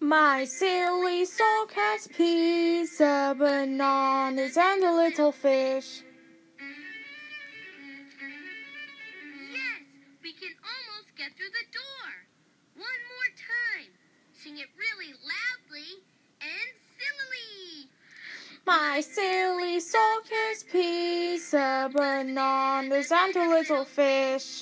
My silly soul has pizza, bananas, and a little fish. Yes, we can almost get through the door. One more time. Sing it really loudly and sillily. My silly soul has pizza, bananas, and a little fish.